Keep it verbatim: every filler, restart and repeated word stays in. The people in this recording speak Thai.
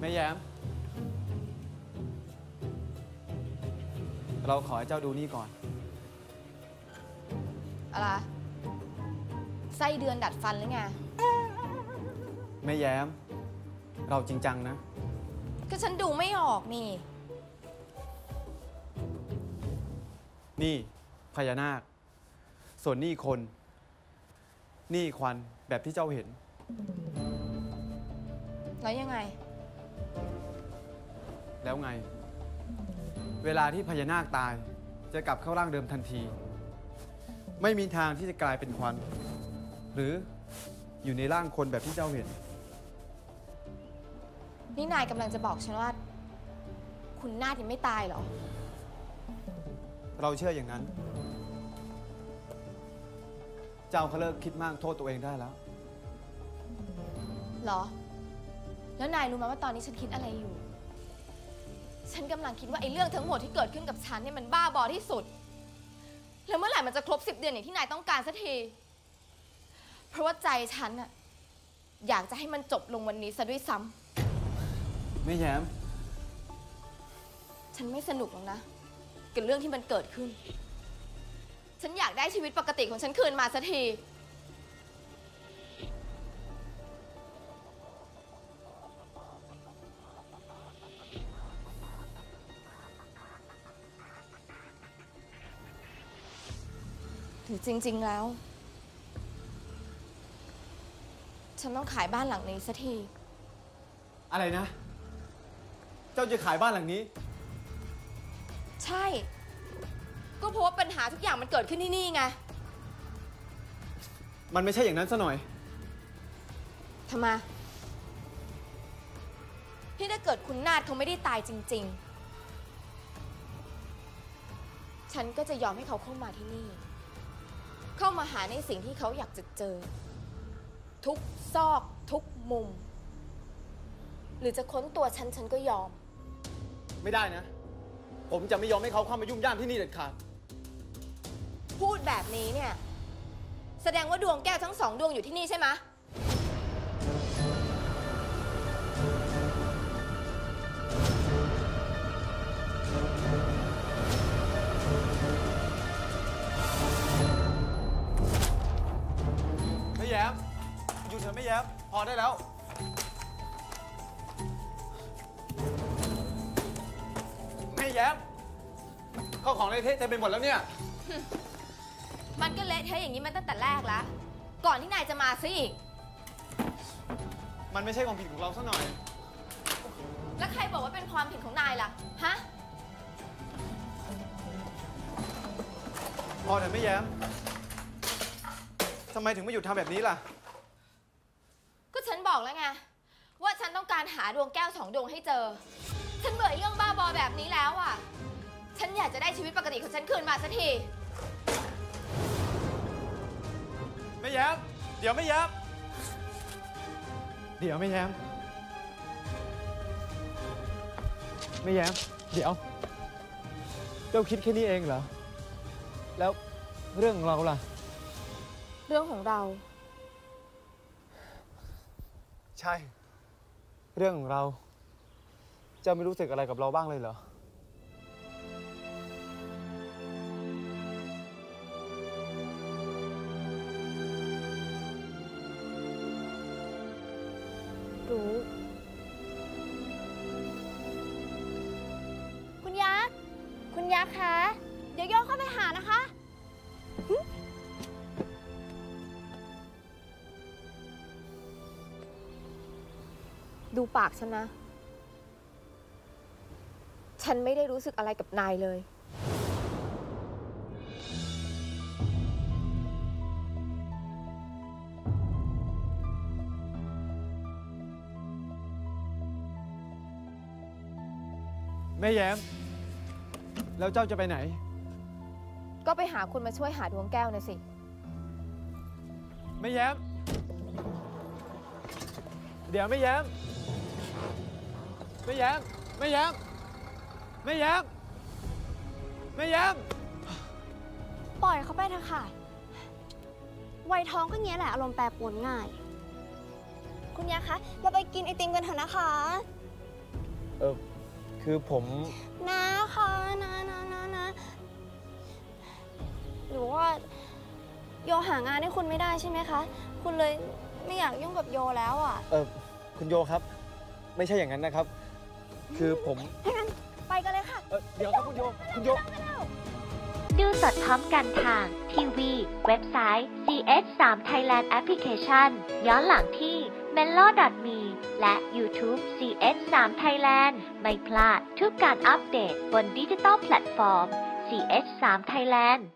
ม่แย้มเราขอให้เจ้าดูนี่ก่อนอะไรไส้เดือนดัดฟันหรือไงแม่แย้มเราจริงจังนะก็ฉันดูไม่ออกนี่นี่พญานาคส่วนนี่คนนี่ควันแบบที่เจ้าเห็นแล้วยังไงแล้วไงเวลาที่พญานาคตายจะกลับเข้าร่างเดิมทันทีไม่มีทางที่จะกลายเป็นควันหรืออยู่ในร่างคนแบบที่เจ้าเห็นนี่นายกำลังจะบอกฉันว่าคุณนาฏยังไม่ตายเหรอเราเชื่ออย่างนั้นเจ้าเขาเลิกคิดมากโทษตัวเองได้แล้วเหรอแล้วนายรู้ไหมว่าตอนนี้ฉันคิดอะไรอยู่ฉันกำลังคิดว่าไอ้เรื่องทั้งหมดที่เกิดขึ้นกับฉันเนี่ยมันบ้าบอที่สุดแล้วเมื่อไหร่มันจะครบสิบเดือนอย่างที่นายต้องการสักทีเพราะว่าใจฉันอะอยากจะให้มันจบลงวันนี้ซะด้วยซ้ำไม่แย้มฉันไม่สนุกหรอกนะกับเรื่องที่มันเกิดขึ้นฉันอยากได้ชีวิตปกติของฉันคืนมาสักทีหรือจริงๆแล้วฉันต้องขายบ้านหลังนี้สักทีอะไรนะเจ้าจะขายบ้านหลังนี้ใช่ก็เพราะว่าปัญหาทุกอย่างมันเกิดขึ้นที่นี่ไงมันไม่ใช่อย่างนั้นซะหน่อยทำไมที่ถ้าเกิดคุณนาฏเขาไม่ได้ตายจริงๆฉันก็จะยอมให้เขาเข้ามาที่นี่เข้ามาหาในสิ่งที่เขาอยากจะเจอทุกซอกทุกมุมหรือจะค้นตัวฉันฉันก็ยอมไม่ได้นะผมจะไม่ยอมให้เขาเข้ามายุ่งย่ามที่นี่เด็ดขาดพูดแบบนี้เนี่ยแสดงว่าดวงแก้วทั้งสองดวงอยู่ที่นี่ใช่ไหมไม่แย้มอยู่เถอะไม่แย้มพอได้แล้วไม่แย้มข้าวของเละเทะเต็มไปหมดแล้วเนี่ยมันก็เละเทะอย่างนี้มาตั้งแต่แรกแล้วก่อนที่นายจะมาซะอีกมันไม่ใช่ความผิดของเราซะหน่อยแล้วใครบอกว่าเป็นความผิดของนายล่ะฮะพอเถอะไม่แย้มทำไมถึงไม่หยุดทำแบบนี้ล่ะก็ฉันบอกแล้วไงว่าฉันต้องการหาดวงแก้วสองดวงให้เจอฉันเบื่อเรื่องบ้าบอแบบนี้แล้วอ่ะฉันอยากจะได้ชีวิตปกติของฉันคืนมาสักทีไม่แย้มเดี๋ยวไม่แย้มเดี๋ยวไม่แย้มไม่แย้มเดี๋ยวเจ้าคิดแค่นี้เองเหรอแล้วเรื่องของเราล่ะเรื่องของเราใช่เรื่องของเราเจ้าไม่รู้สึกอะไรกับเราบ้างเลยเหรอรู้คุณยักษ์คุณยักษ์คะเดี๋ยวโยกเข้าไปหานะคะดูปากฉันนะฉันไม่ได้รู้สึกอะไรกับนายเลยแม่แย้มแล้วเจ้าจะไปไหนก็ไปหาคุณมาช่วยหาดวงแก้วน่ะสิแม่แย้มเดี๋ยวแม่แย้มแม่แย้มแม่แย้มแม่แย้มแม่แย้มปล่อยเขาไปเถอะค่ะวัยท้องก็เงี้ยแหละอารมณ์แปรปรวนง่ายคุณยายคะเราไปกินไอติมกันเถอะนะคะเออคือผมนะคะนะนะนะนะหรือว่าโยหางานให้คุณไม่ได้ใช่ไหมคะ คุณเลยไม่อยากยุ่งกับโยแล้วอ่ะเออคุณโยครับ ไม่ใช่อย่างนั้นนะครับ คือผมไปกันเลยค่ะเออเดี๋ยวครับคุณโยคุณโยดูสดพร้อมกันทาง ที วี เว็บไซต์ ซี เอช ทรี Thailand Application ย้อนหลังที่ เมโล ดอท มี และ YouTube ซี เอช ทรี Thailand ไม่พลาดทุกการอัปเดตบนดิจิตอลแพลตฟอร์ม ซี เอช ทรี Thailand